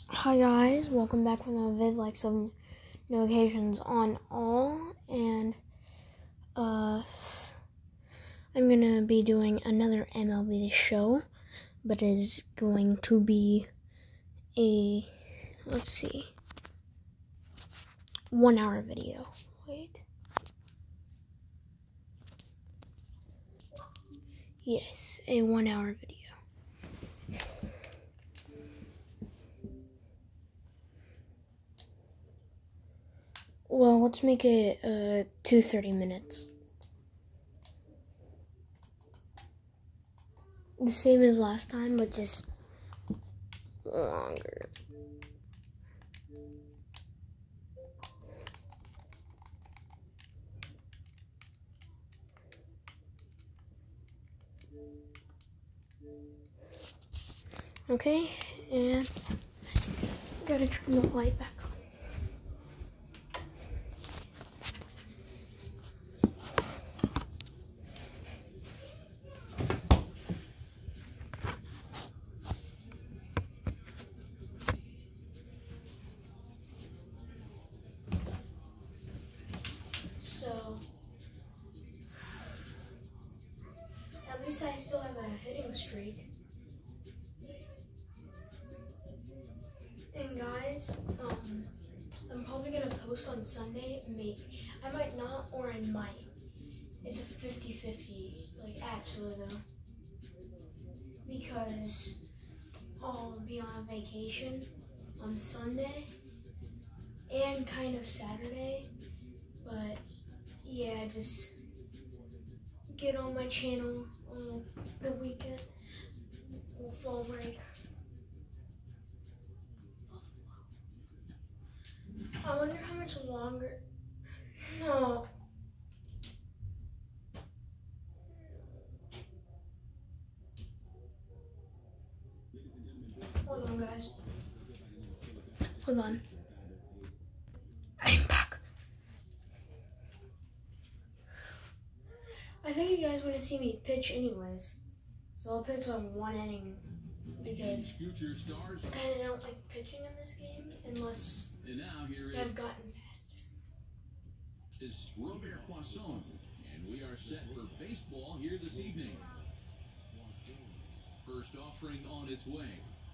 Hi guys, welcome back from the vid, like some notifications on all, and I'm gonna be doing another MLB show, but it is going to be a, 1 hour video. Wait. Yes, a 1 hour video. Well, let's make it 30 minutes. The same as last time, but just longer. Okay, and gotta turn the light back on. So, at least I still have a hitting streak. And guys, I'm probably gonna post on Sunday. I might not, or I might. It's a 50-50, like actually though. Because I'll be on vacation on Sunday and kind of Saturday. But yeah, just get on my channel on the weekend or fall break. I wonder how much longer. No. Hold on, guys. Hold on. I'm back. I think you guys want to see me pitch anyways. So I'll pitch on one inning because I kind of don't like pitching in this game unless I've gotten faster. Is Robert Poisson, and we are set for baseball here this evening. First offering on its way.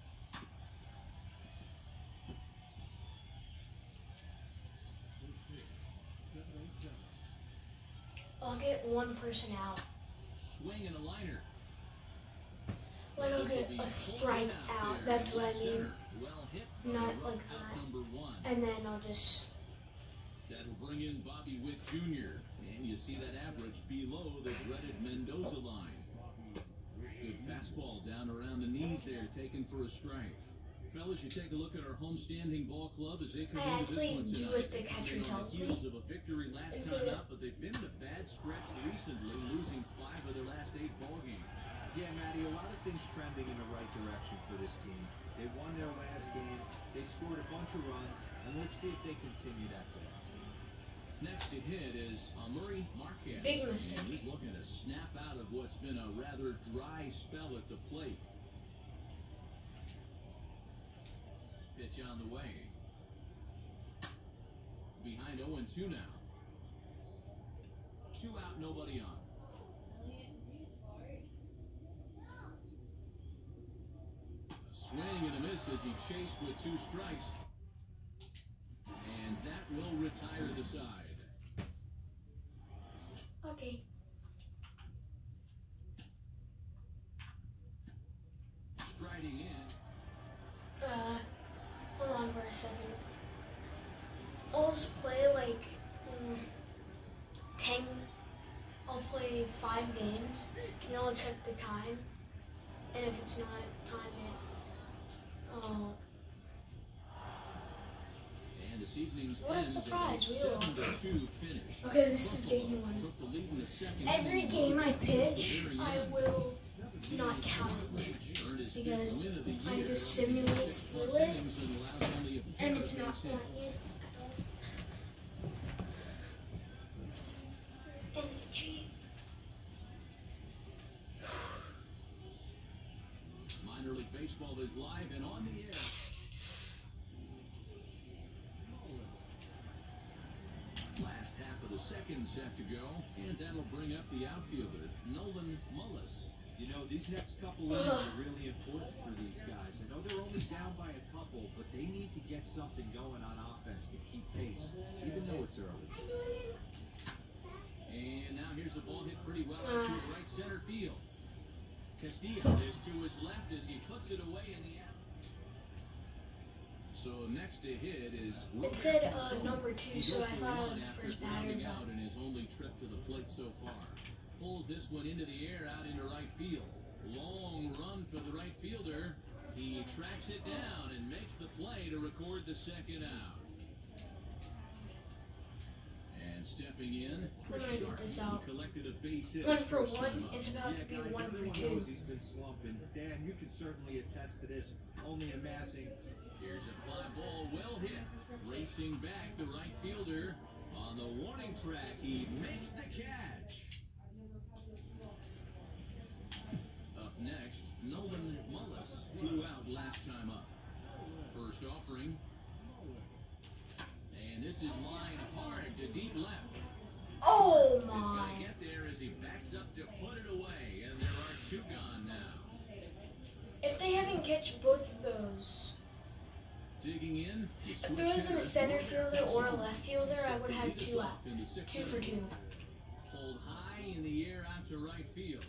I'll get one person out. Swing and a liner. Like I'll get a strike out. That's what I mean. Not like that. And then I'll just. That'll bring in Bobby Witt Jr. And you see that average below the dreaded Mendoza line. Good fastball down around the knees there, taken for a strike. Fellas, you take a look at our homestanding ball club as they come into this one tonight. I actually do what the catcher tells me. On the heels of a victory last time out, but they've been in a bad stretch recently, losing 5 of their last 8 ball games. Yeah, Matty, a lot of things trending in the right direction for this team. They won their last game, they scored a bunch of runs, and let's see if they continue that today. Next to hit is Murray Marquez. Big mistake. And he's looking to snap out of what's been a rather dry spell at the plate. Pitch on the way. Behind 0-2 now. 2 out, nobody on. A swing and a miss as he chased with 2 strikes. And that will retire the side. Okay. Striding in. Hold on for a second. I'll just play like 10. I'll play 5 games, and I'll check the time. And if it's not time yet, And this evening's what a surprise! We lost. 7-2 finish. Okay, this is game 1. Took the lead in the second Every inning. game I pitch, I will not count it Earned his because 5th win of the I year. just simulate 6+ through it, innings and allows only a pair and of it's not base playing hits. it at all. Energy. Minor League Baseball is live and on the air. second set to go, and that'll bring up the outfielder, Nolan Mullis. You know, these next couple innings are really important for these guys. I know they're only down by a couple, but they need to get something going on offense to keep pace, even though it's early. And now here's a ball hit pretty well out to right center field. Castillo is to his left as he puts it away in the air. So next to hit is... It said number 2, so I thought I was the first batter. Out in his only trip to the plate so far. Pulls this one into the air out into right field. Long run for the right fielder. He tracks it down and makes the play to record the second out. And stepping in, Chris Sharp, he collected a base hit. 1 for 1. It's about to be 1 for 2. He's been slumping. Dan, you can certainly attest to this. Only amassing. Here's a fly ball, well hit. Racing back, the right fielder on the warning track. He makes the catch. Up next, Nolan Mullis flew out last time up. First offering. And this is line hard to deep left. Oh He's my. got to get there as he backs up to put it away. And there are 2 gone now. If they haven't catch both of those. Digging in. If there wasn't a center fielder or a left fielder, I would have 2 out. 2 for 2. Pulled high in the air out to right field.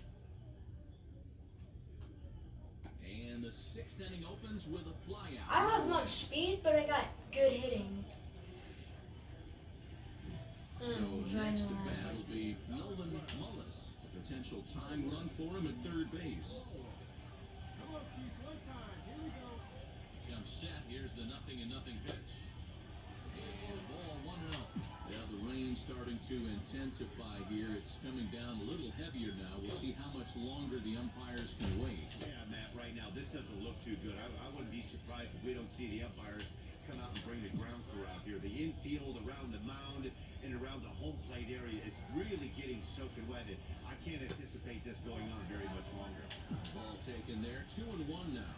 And the 6th inning opens with a flyout. I don't have much speed, but I got good hitting. So next to bat will be Nolan Mullis. A potential time run for him at third base. Comes set. Here's the 0-0 pitch. And ball 1-0. Now the rain starting to intensify here. It's coming down a little heavier now. We'll see how much longer the umpires can wait. Yeah, Matt, right now this doesn't look too good. I wouldn't be surprised if we don't see the umpires come out and bring the ground crew out here. The infield around the mound and around the home plate area is really getting soaking wet. And I can't anticipate this going on very much longer. Ball taken there. 2-1 now.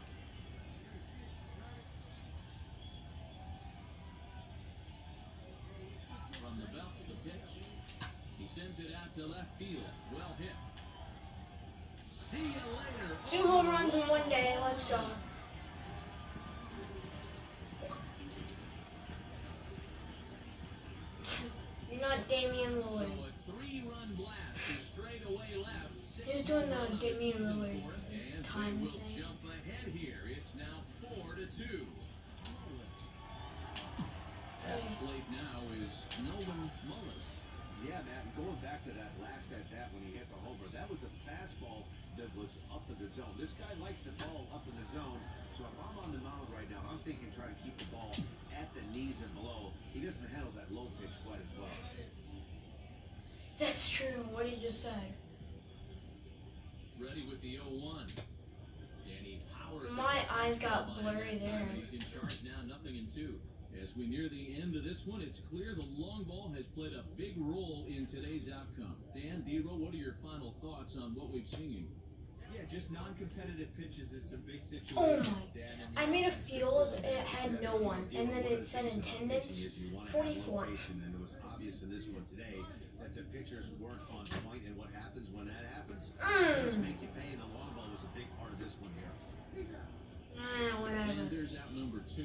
From the belt, the pitch. He sends it out to left field. Well hit. See you later. 2 home runs in 1 day. Let's go. You're not Damian So Lillard. a 3-run blast to straightaway left. He was doing the Damian Lillard And time they will thing. jump ahead here. It's now 4-2. At the plate now is Nolan Mullis. Yeah, Matt, going back to that last at bat when he hit the homer, that was a fastball that was up in the zone. This guy likes the ball up in the zone, so if I'm on the mound right now, I'm thinking try to keep the ball at the knees and below. He doesn't handle that low pitch quite as well. That's true. What he just said. Ready with the 0-1. And he powers My it. eyes got blurry That time, there. He's in charge now, 0-2. As we near the end of this one, it's clear the long ball has played a big role in today's outcome. Dan, D-Row, what are your final thoughts on what we've seen? Yeah, just non-competitive pitches in some big situations. Oh my. I made a field, it had no one, and then it said attendance 44. And it was obvious in this one today that the pitchers weren't on point, and what happens when that happens? Pitchers make you pay, and the long ball was a big part of this one here. Whatever. And there's out number 2.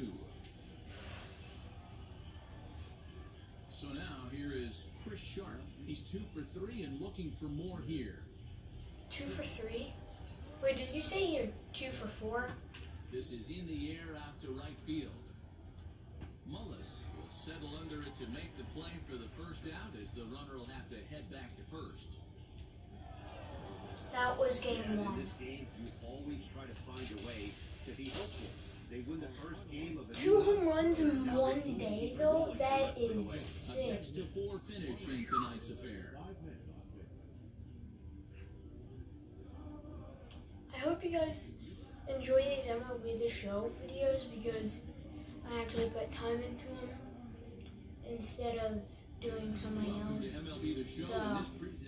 So now here is Chris Sharp. He's 2 for 3 and looking for more here. 2 for 3? Wait, did you say you're 2 for 4? This is in the air out to right field. Mullis will settle under it to make the play for the first out as the runner will have to head back to first. That was game And in 1. this game, you always try to find a way to be hopeful. They win the first game of the 2 home runs in 1 day, though? That is A sick. 6-4 finish in tonight's affair. I hope you guys enjoy these MLB The Show videos because I actually put time into them instead of doing something Welcome to else. MLB The Show So- in this present.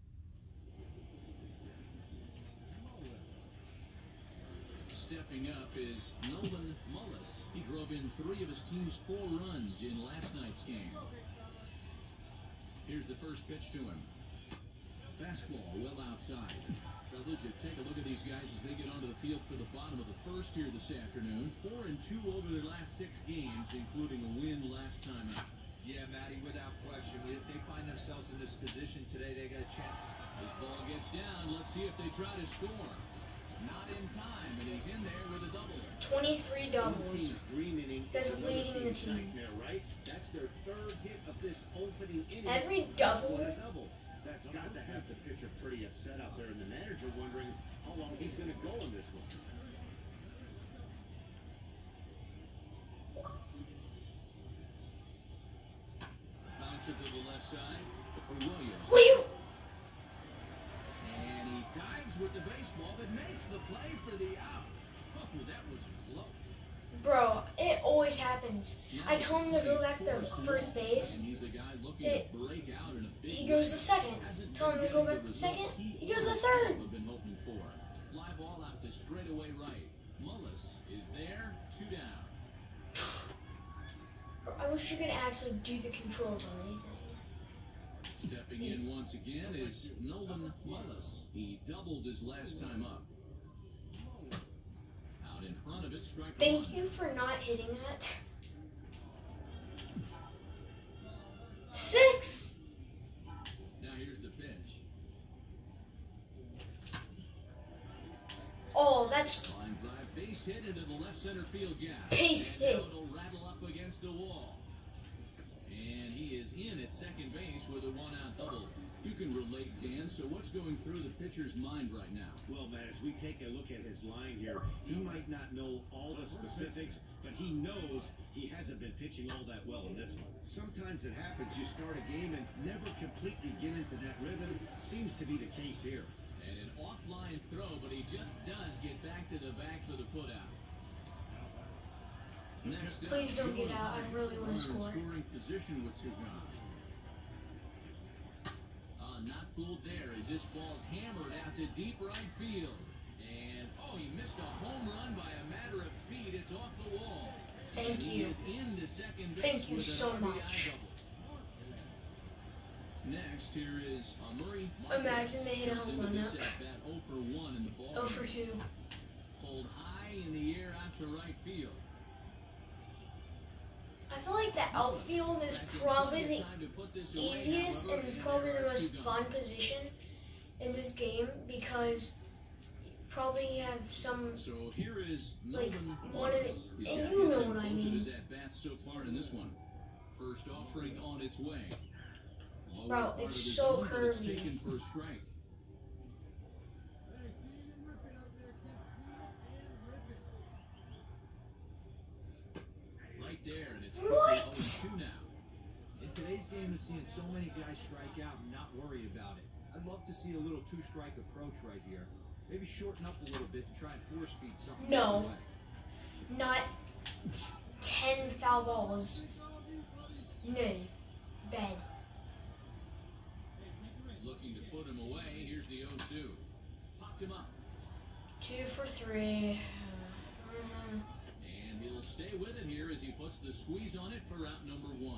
Stepping up is Nolan Mullis. He drove in 3 of his team's 4 runs in last night's game. Here's the first pitch to him. Fastball well outside. Fellas, you take a look at these guys as they get onto the field for the bottom of the first here this afternoon. 4-2 over their last 6 games, including a win last time out. Yeah, Matty, without question. If they find themselves in this position today, they got a chance. This ball gets down. Let's see if they try to score. Not in time, and he's in there with a double. 23 doubles. That's leading the team. Right? That's their 3rd hit of this opening inning. Every double. That's got to have the pitcher pretty upset out there, and the manager wondering how long he's going to go in this one. Bounce it to the left side for Williams. What are you? And he dives with the baseball that makes the play for the out. Oh, that was close. Bro, it always happens. I told him to go back to first base. And he's a guy looking to break out in a big He goes to second. Told him to go back to second. He goes to third. Have been hoping for. Fly ball out to straightaway right. Mullis is there, 2 down. I wish you could actually do the controls on anything. Stepping in once again is Nolan Mullis. He doubled his last time up. Out in front of it, strike Thank one. you for not hitting that. 6. Now here's the pitch. Oh, that's Line drive, base hit into the left center field gap. Base And hit. now it'll rattle up against the wall. And he is in at second base with a 1-out double. You can relate, Dan. So what's going through the pitcher's mind right now? Well, man, as we take a look at his line here, he might not know all the specifics, but he knows he hasn't been pitching all that well in this one. Sometimes it happens, you start a game and never completely get into that rhythm. Seems to be the case here. And an offline throw, but he just does get back to the bag for the putout. Next up, Please don't get out. I really want to score. Scoring position with 2 gone. Not fooled there as this ball's hammered out to deep right field. And, oh, he missed a home run by a matter of feet. It's off the wall. Thank And you. He is into second base Thank you with an so RBI much. double. Next, here is Murray. Imagine they hit a home run up. 0 for 1 in the ball. 0 for 2. Pulled high in the air out to right field. I feel like the outfield is probably the easiest and probably the most fun position in this game because probably you have some So here is like Nolan one of Mullis. the, He's and got you hits know in what I both of mean. his at-bats so far in this one. First offering on its way. Lower Bro, part of it's the so zone, but it's curvy. taken for a strike. Right there, and it's What? 0-2 now. In today's game, is seeing so many guys strike out and not worry about it. I'd love to see a little 2-strike approach right here. Maybe shorten up a little bit and try and force feed something. No. away. Not 10 foul balls. No. Bad. Looking to put him away. Here's the 0-2. Popped him up. 2 for 3. And he'll stay with it here as he puts the squeeze on it for out number 1.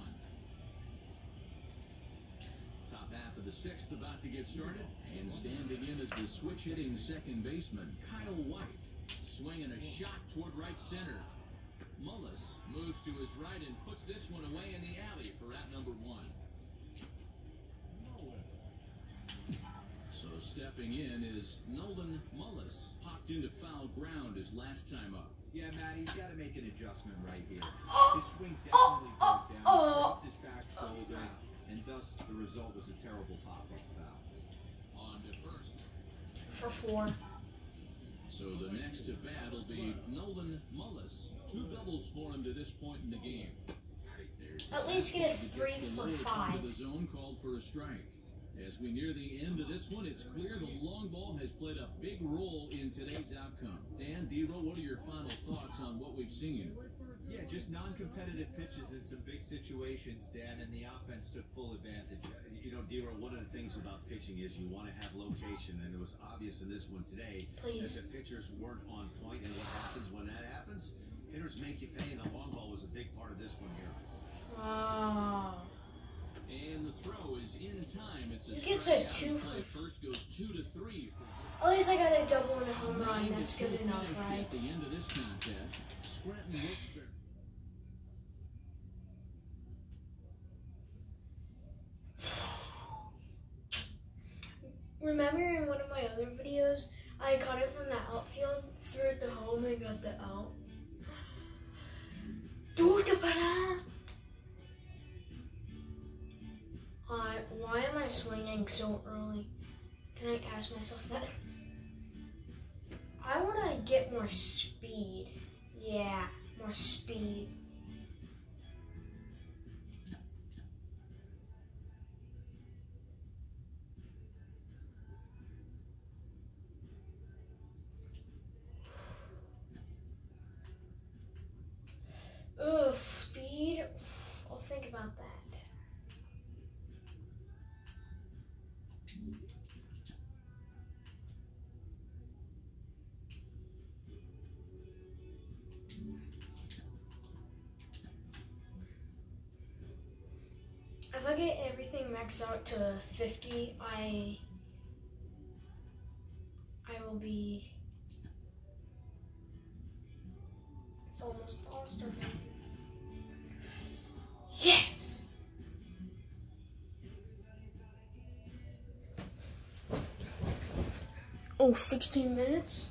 Top half of the 6th about to get started. And standing in as the switch-hitting second baseman, Kyle White. Swinging a shot toward right center. Mullis moves to his right and puts this one away in the alley for out number 1. So stepping in is Nolan Mullis. Popped into foul ground his last time up. Yeah, Matt, he's got to make an adjustment right here. His swing definitely broke down, dropped his back shoulder, and thus the result was a terrible pop-up foul. On to first. For 4. So the next to bat will be Nolan Mullis. 2 doubles for him to this point in the game. There's At least get a fastball that 3 gets the for low 5. to the zone, called for a strike. As we near the end of this one, it's clear the long ball has played a big role in today's outcome. Dan, D-Roll, what are your final thoughts on what we've seen? Yeah, just non-competitive pitches in some big situations, Dan, and the offense took full advantage. You know, D-Roll, one of the things about pitching is you want to have location, and it was obvious in this one today Please. that the pitchers weren't on point, and what happens when that happens? Hitters make you pay, and the long ball was a big part of this one here. Oh. And the throw is in it's a 2 for. First goes 2 to 3. At least I got a double and a home run. That's good enough, right? At the end of this contest, Scranton Wilkes-Barre. Remember in one of my other videos, I caught it from the outfield, threw it to home, and got the out. Dude, para! Why am I swinging so early? Can I ask myself that? I want to get more speed. Yeah, more speed. Ugh, speed. I'll think about that. If I get everything maxed out to 50, I will be. It's almost All-Star game. Yes! Oh, 16 minutes?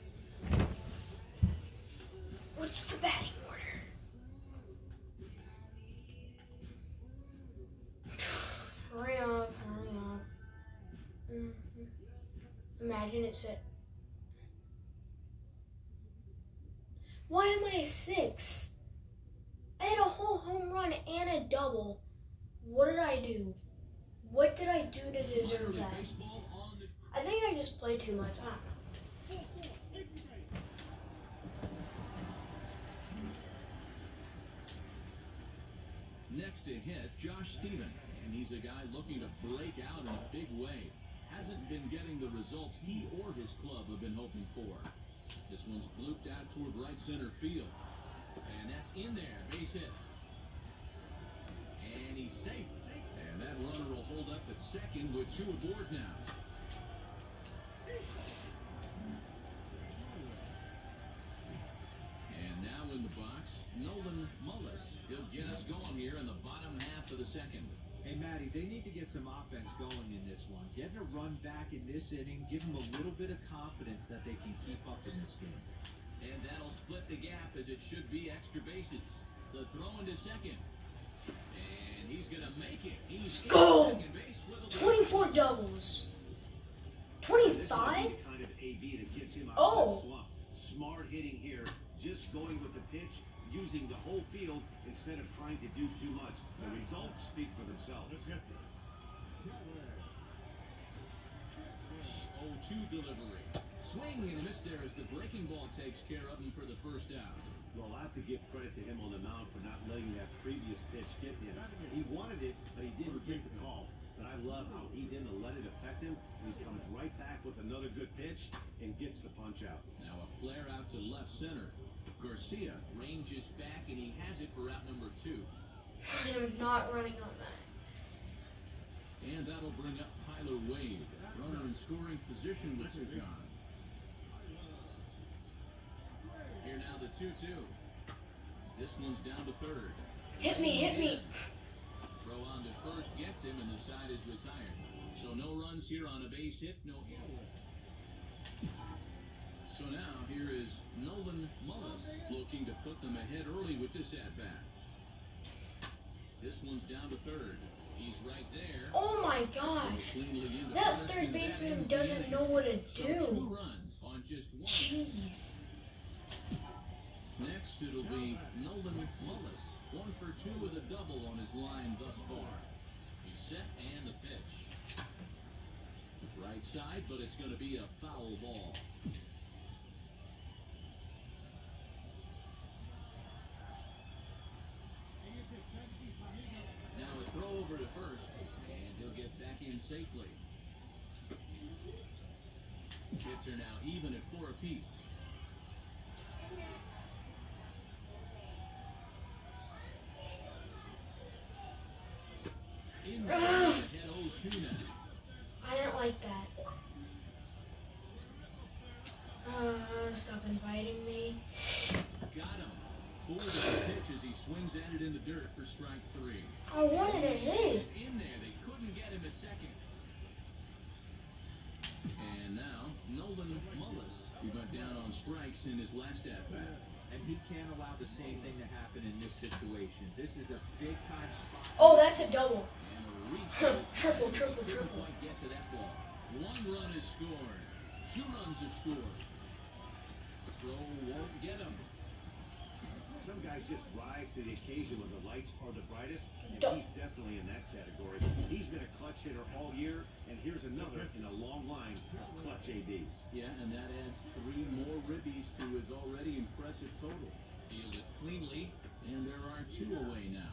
What's the batting order? Hurry up, hurry up. Imagine it said. Why am I a 6? I had a whole home run and a double. What did I do? What did I do to deserve that? I think I just played too much. I don't know. Next to hit, Josh Stephen. And he's a guy looking to break out in a big way. Hasn't been getting the results he or his club have been hoping for. This one's blooped out toward right center field. And that's in there, base hit. And he's safe. And that runner will hold up at second with 2 aboard now. And now in the box, Nolan Mullis. He'll get us going here in the bottom half of the second. Hey, Matty, they need to get some offense going in this one. Getting a run back in this inning, give them a little bit of confidence that they can keep up in this game. And that'll split the gap as it should be extra bases. The throw into second. And he's going to make it. He's Go! second base with a 24 doubles. 25? Kind of AB that gets him out of that slump. Smart hitting here, just going with the pitch, using the whole field instead of trying to do too much. The results speak for themselves. 0-2 delivery. Swing and a miss there as the breaking ball takes care of him for the first out. Well, I have to give credit to him on the mound for not letting that previous pitch get to him. He wanted it, but he didn't get the call. But I love how he didn't let it affect him. He comes right back with another good pitch and gets the punch out. Now a flare out to left center. Garcia ranges back and he has it for out number 2. I'm not running on that. And that'll bring up Tyler Wade. Runner in scoring position with 2 gone. Here now the 2-2. This one's down to third. Hit me, hit me. Throw on to first gets him and the side is retired. So no runs here on a base hit, no hit. So now here is Nolan Mullis looking to put them ahead early with this at-bat. This one's down to third. He's right there. Oh my gosh. That third baseman doesn't know what to do. 2 runs on just 1. Jeez. Next it'll be Nolan Mullis. 1 for 2 with a double on his line thus far. He's set and the pitch. Right side, but it's going to be a foul ball. Now a throw over to first, and he'll get back in safely. Hits are now even at 4 apiece. In the head 0-2 now. like that. Stop inviting me. Got him. Forward of the pitch as he swings at it in the dirt for strike 3. I wanted a hit. In there, they couldn't get him at second. And now, Nolan Mullis, who went down on strikes in his last at-bat. And he can't allow the same thing to happen in this situation. This is a big-time spot. Oh, that's a double. And a reach. Triple. Couldn't quite get to that ball. 1 run is scored. 2 runs have scored. Throw won't get him. Some guys just rise to the occasion when the lights are the brightest, and he's definitely in that category. He's been a clutch hitter all year, and here's another in a long line of clutch ABs. Yeah, and that adds 3 more ribbies to his already impressive total. Fielded cleanly, and there are 2 away now.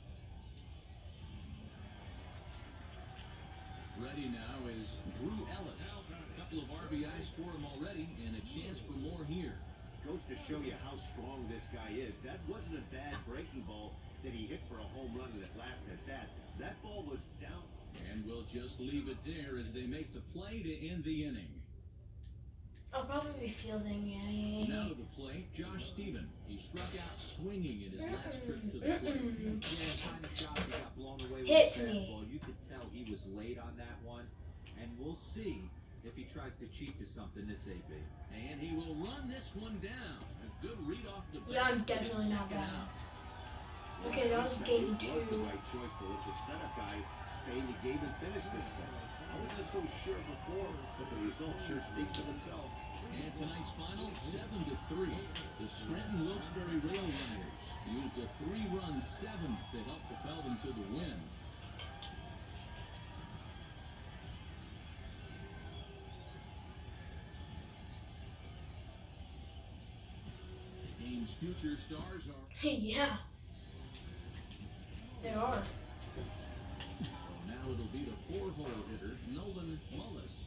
Ready now is Drew Ellis. A couple of RBIs for him already, and a chance for more here. Goes to show you how strong this guy is. That wasn't a bad breaking ball that he hit for a home run in that last at bat. That ball was down. And we'll just leave it there as they make the play to end the inning. I'll probably be fielding, yeah. Now to the plate, Josh Stephen. He struck out swinging in his last trip to the plate. Yeah, kind of shot. He got blown away with Hit the me. fastball. You could tell he was late on that one. And we'll see if he tries to cheat to something this AB. And he will run this one down. A good read off the bat. Yeah, I'm definitely not Second bad. out. Okay, that was game It 2. was the right choice to let the setup guy stay in the game and finish this thing. I wasn't so sure before, but the results sure speak for themselves. And tonight's final, 7-3. The Scranton Wilkes-Barre Rail Riders used a 3-run 7th to help propel them to the win. The game's future stars are... Yeah. They are. So now it'll be the 4-hole hitter, Nolan Mullis.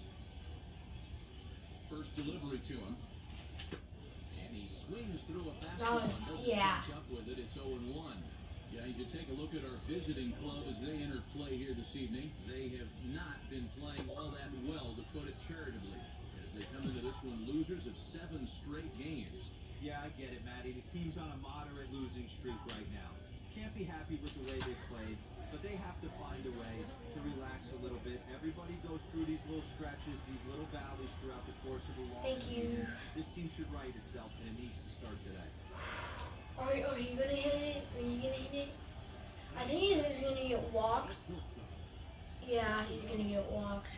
First delivery to him. And he swings through a fastball. Doesn't catch up with it. It's 0-1. Yeah, you take a look at our visiting club as they enter play here this evening. They have not been playing all that well, to put it charitably, as they come into this one losers of 7 straight games. Yeah, I get it, Matty. The team's on a moderate losing streak right now. Can't be happy with the way they played, but they have to find a way to relax a little bit. Everybody goes through these little stretches, these little valleys throughout the course of a long season. This team should right itself, and it needs to start today. Are you gonna hit it? Are you gonna hit it? I think he's just gonna get walked. Yeah, he's gonna get walked.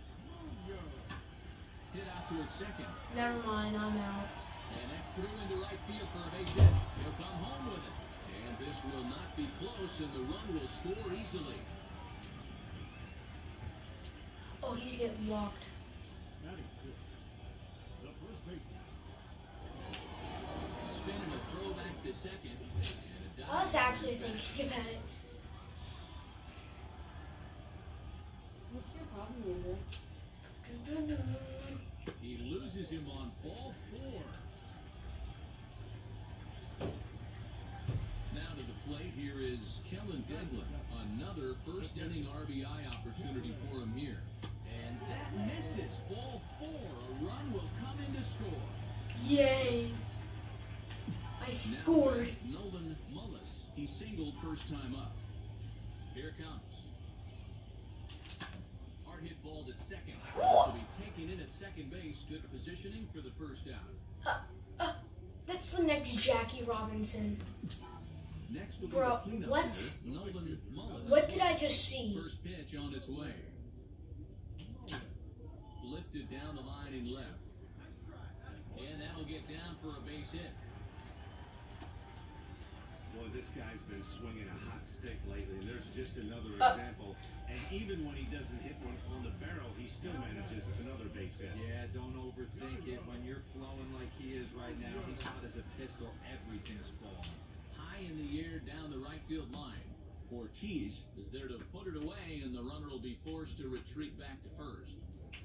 Hit out towards second. Never mind, I'm out. And that's through into right field for a base hit. He'll come home with it. And this will not be close, and the run will score easily. Oh, he's getting walked. Spinning a throw back to second. And a I was actually thinking about it. What's your problem, Amber? He loses him on ball 4. Now to the plate, here is Kellen Devlin. Another first inning RBI opportunity for him here. And that misses. Ball 4. A run will come in to score. Yay! I scored. Now, Nolan Mullis. He singled first time up. Here it comes. Hard hit ball to second. This will be taken in at second base. Good positioning for the first out. That's the next Jackie Robinson. Next will be Bro, the cleanup what? hitter, Nolan Mullis. What did I just see? First pitch on its way. Lifted down the line and left. And that'll get down for a base hit. Boy, this guy's been swinging a hot stick lately. There's just another example. And even when he doesn't hit one on the barrel, he still manages another base hit. Yeah, don't overthink it. When you're flowing like he is right now, he's hot as a pistol. Everything's flowing. High in the air down the right field line. Ortiz is there to put it away, and the runner will be forced to retreat back to first.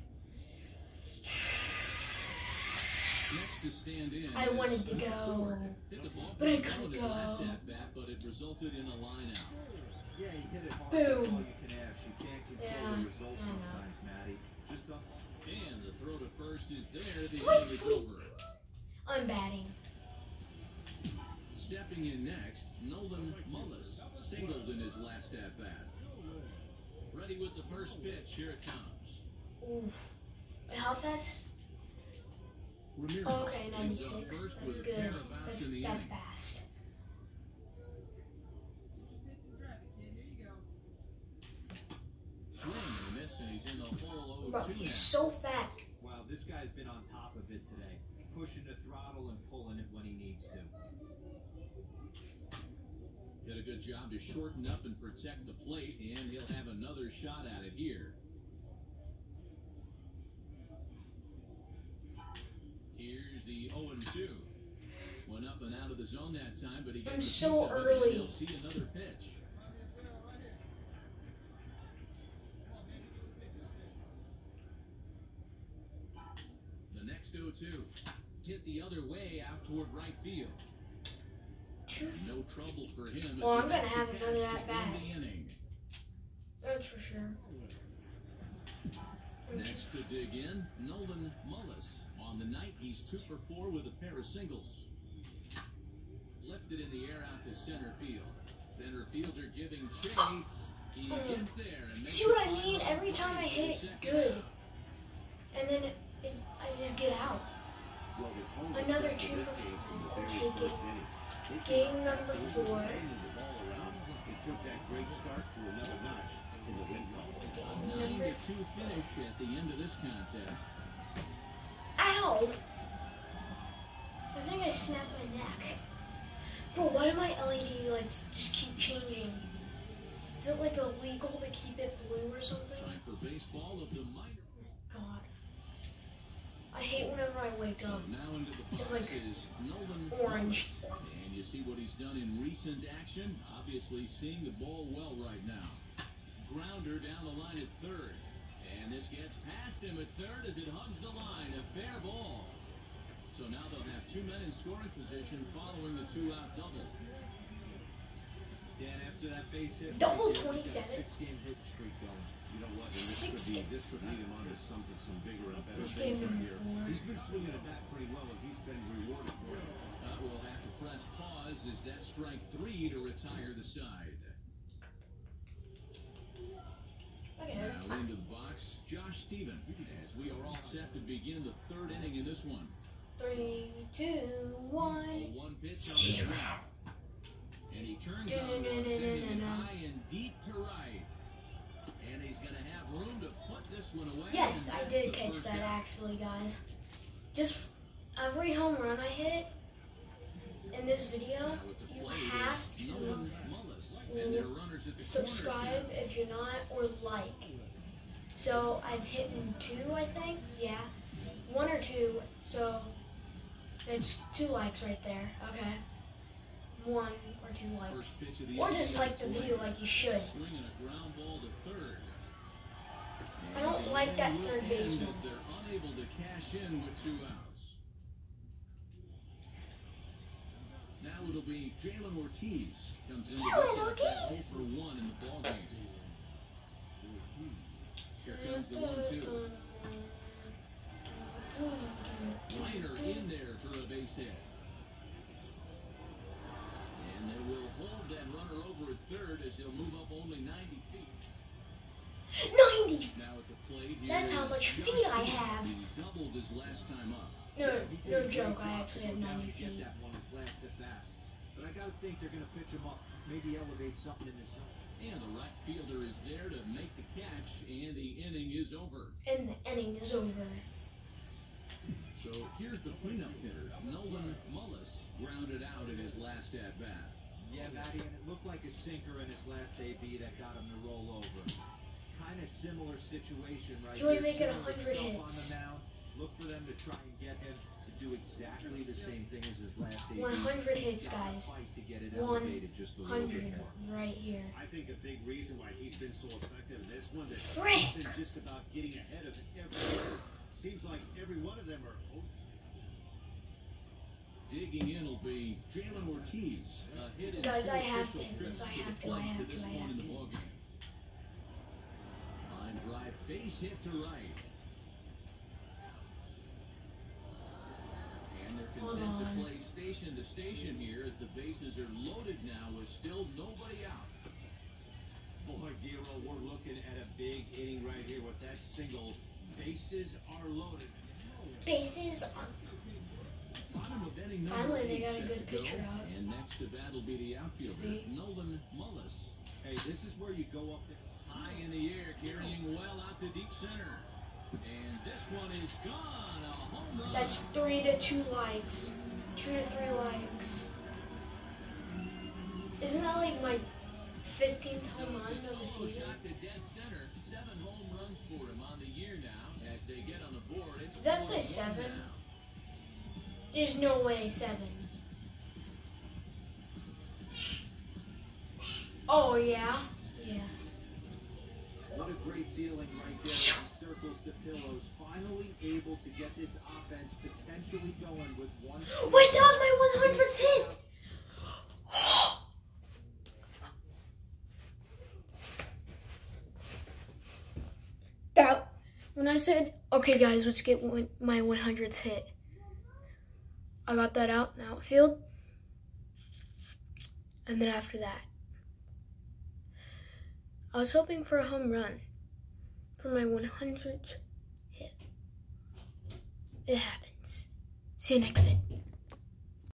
Next to stand in. I wanted to go, Hit the ball but I pretty well couldn't in his last go. at-bat, but it resulted in a line out. Yeah, he hit it hard. Boom. That's all you can ask. You can't control Yeah, the results I know. sometimes, Matty. Just up. And the throw to first is there. The inning is over. I'm batting. Stepping in next, Nolan Mullis singled in his last at-bat. Ready with the first pitch. Here it comes. Oof. How fast? Ramirez Oh, okay, brings up 96. first That's with a good. pair of outs That's in the inning. fast. Swing and a miss, and he's in the hole 0-2 Bro, now. he's so fat. Wow, this guy's been on top of it today. Pushing the throttle and pulling it when he needs to. Did a good job to shorten up and protect the plate, and he'll have another shot at it here. Here's the 0-2. Went up and out of the zone that time, but he gets I'm a piece so of it, and early. he'll see another pitch. The next 0-2 hit the other way out toward right field. No trouble for him. Well, as I'm he gonna makes have the catch another to at-bat. end the inning. That's for sure. Next to dig in, Nolan Mullis. On the night, he's 2 for 4 with a pair of singles. Lifted in the air out to center field. Center fielder giving chase. He gets there and makes See what I mean? Every time I hit it, good. And then I just get out. Well, the tone was Another set for 2 this for game from the 5. very Take it. first inning. They came Game out number absolutely 4. banging the ball around. It took that great start to another notch in the win column. A 9-2 finish at the end of this contest. Ow! I think I snapped my neck. Bro, why do my LED lights just keep changing? Is it like illegal to keep it blue or something? Time for baseball of the minor. God. I hate whenever I wake So up. now into the box It's like is Nolan orange. Mullis. And you see what he's done in recent action. Obviously seeing the ball well right now. Grounder down the line at third. And this gets past him at third as it hugs the line. A fair ball. So now they'll have 2 men in scoring position following the 2-out double. Dan, after that base hit, Double right there, 27. 6-game hit streak going. You know what? And this could lead him on to some bigger and better This things game right number here. 4. He's been swinging at that pretty well, and he's been rewarded for it. We'll have to press pause as that strike 3 to retire the side. Okay, Now into the box, Josh Stephen, as we are all set to begin the 3rd inning in this one. 3, 2, 1. 1 pitch on the ground. And he turns on one, sending it high and deep to right. And he's going to have room to put this one away. Yes, and I that's did the catch first that out. actually, guys. Just every home run I hit in this video, Now with the you plate have is to Nolan Mullis, and their runners at the subscribe corners now. if you're not, or like. So I've hit 2, I think. Yeah, 1 or 2. So it's 2 likes right there. Okay, 1 or 2 likes, First pitch of the or inning just like the is video away. like you should. Swinging a ground ball to third. I don't And like the that inning will third end baseman. as they're unable to cash in with 2 outs. Now it'll be Jalen Ortiz comes into this Jalen at bat Ortiz! 0 for 1 in the ballgame. Here comes the 1-2. Liner in there for a base hit. And they will hold that runner over at third as he'll move up only 90 feet. 90. Now at the plate here That's how is much Josh feet I Stephen. have. He doubled his last time up. No, He did no a great joke. job I to actually go have down 90 and get feet. that one his last at bat. But I gotta think they're gonna pitch him up, maybe elevate something in this zone. And the right fielder is there to make the catch, and the inning is over. And the inning is over. So here's the cleanup hitter, Nolan Mullis, grounded out in his last at-bat. Yeah, Matty, and it looked like a sinker in his last AB that got him to roll over. Kind of similar situation right He only here. make it Similar 100 stuff hits. on the mound. Look for them to try and get him to do exactly the same thing as his last AB. 100 He's hits, gotta guys. Fight to get it elevated just a little bit 100 more. right here. I think a big reason why he's been so effective in this one, that Frick. he's been just about getting ahead of it every year. Seems like every one of them are. Digging in will be Jalen Ortiz. A hit in Guys, 2 I have official to hit trips this. I to the have to, plate I have this to, I point have in the to. ballgame. Line drive, base hit to right. are content to play station to station here as the bases are loaded now with still nobody out. Boy, Giro, we're looking at a big inning right here with that single. Bases are loaded. Bases are. Bottom of inning number Finally, they 8 got a set good to go. pitcher out. And next to bat will be the outfielder, See? Nolan Mullis. Hey, this is where you go up there. High in the air, carrying well out to deep center. And this one is gone. A home run. That's 3 to 2 likes. 2 to 3 likes. Isn't that like my 15th home run of the Solo season? shot to dead center. 7 home runs for him on the year now. As they get on the board, it's Did that say 4-1 7? now. There's no way 7. Oh, yeah? Yeah. What a great feeling right there. Circles to pillows. Finally able to get this offense potentially going with one. Wait, that was my 100th hit! That, when I said, okay guys, let's get my 100th hit, I got that out in the outfield. And then after that, I was hoping for a home run for my 100th hit. It happens. See you next vid.